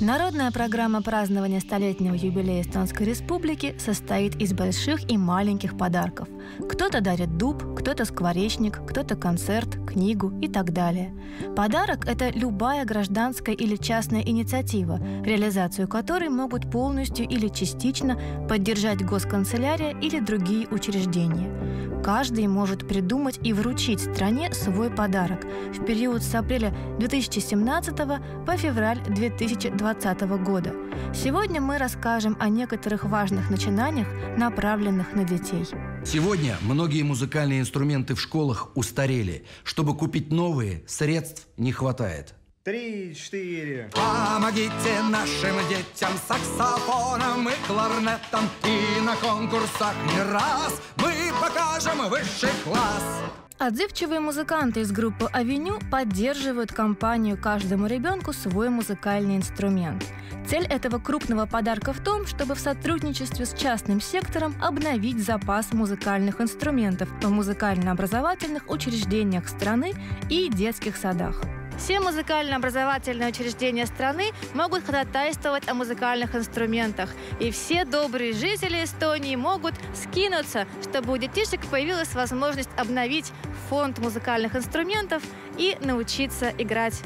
Народная программа празднования столетнего юбилея Эстонской Республики состоит из больших и маленьких подарков. Кто-то дарит дуб, кто-то скворечник, кто-то концерт, книгу и так далее. Подарок – это любая гражданская или частная инициатива, реализацию которой могут полностью или частично поддержать госканцелярия или другие учреждения. Каждый может придумать и вручить стране свой подарок в период с апреля 2017 по февраль 2020 года. Сегодня мы расскажем о некоторых важных начинаниях, направленных на детей. Сегодня многие музыкальные инструменты в школах устарели. Чтобы купить новые, средств не хватает. 3, 4. Помогите нашим детям саксофоном и кларнетом, и на конкурсах не раз мы покажем высший класс. Отзывчивые музыканты из группы «Авеню» поддерживают кампанию «Каждому ребенку свой музыкальный инструмент». Цель этого крупного подарка в том, чтобы в сотрудничестве с частным сектором обновить запас музыкальных инструментов в музыкально-образовательных учреждениях страны и детских садах. Все музыкально-образовательные учреждения страны могут ходатайствовать о музыкальных инструментах, и все добрые жители Эстонии могут скинуться, чтобы у детишек появилась возможность обновить фонд музыкальных инструментов и научиться играть.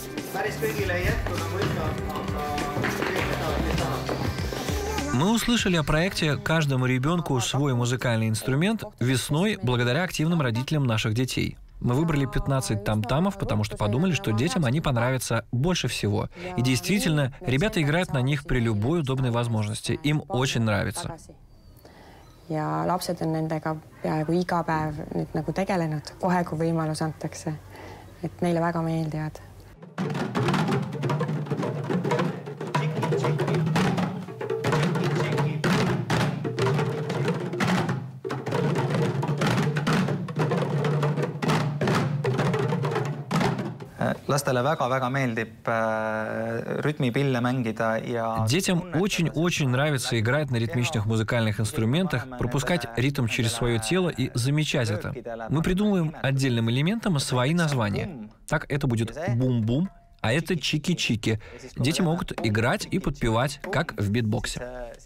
Мы услышали о проекте «Каждому ребенку свой музыкальный инструмент» весной благодаря активным родителям наших детей. Мы выбрали 15 там-тамов, потому что подумали, что детям они понравятся больше всего. И действительно, ребята играют на них при любой удобной возможности. Им очень нравится. Ja lapsed on nendega peaaegu iga päev nüüd nagu tegelenud, kohe kui võimalus antakse, et neile väga meeldivad. Lastele väga-väga meeldib ритмипille mängida ja... Детям очень-очень нравится играть на ритмичных музыкальных инструментах, пропускать ритм через свое тело и замечать это. Мы придумываем отдельным элементам свои названия. Так это будет бум-бум, а это чики-чики. Дети могут играть и подпевать, как в битбоксе.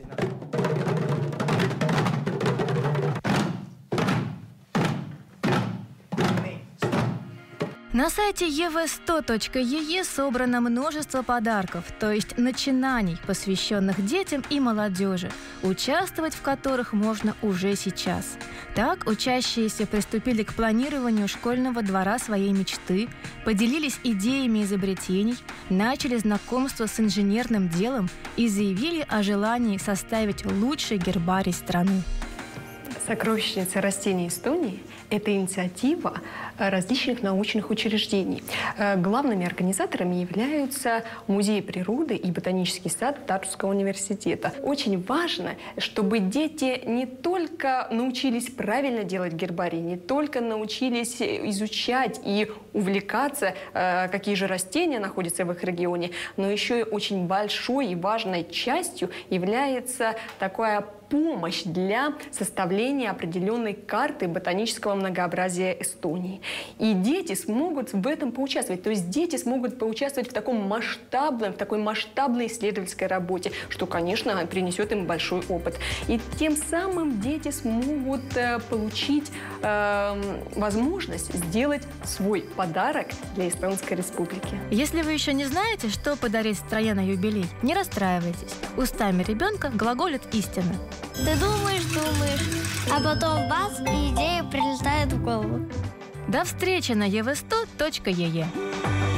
На сайте ev100.ee собрано множество подарков, то есть начинаний, посвященных детям и молодежи, участвовать в которых можно уже сейчас. Так, учащиеся приступили к планированию школьного двора своей мечты, поделились идеями изобретений, начали знакомство с инженерным делом и заявили о желании составить лучший гербарий страны. Сокровищница растений Эстонии – это инициатива различных научных учреждений. Главными организаторами являются Музей природы и Ботанический сад Тартуского университета. Очень важно, чтобы дети не только научились правильно делать гербарий, не только научились изучать и увлекаться, какие же растения находятся в их регионе, но еще и очень большой и важной частью является такая помощь для составления определенной карты ботанического многообразия Эстонии. И дети смогут в этом поучаствовать. То есть дети смогут поучаствовать в такой масштабной исследовательской работе, что, конечно, принесет им большой опыт. И тем самым дети смогут получить возможность сделать свой подарок для Эстонской Республики. Если вы еще не знаете, что подарить стране на юбилей, не расстраивайтесь. Устами ребенка глаголит истина. Ты думаешь, а потом бац, и идея прилетает в голову. До встречи на ev100.ee.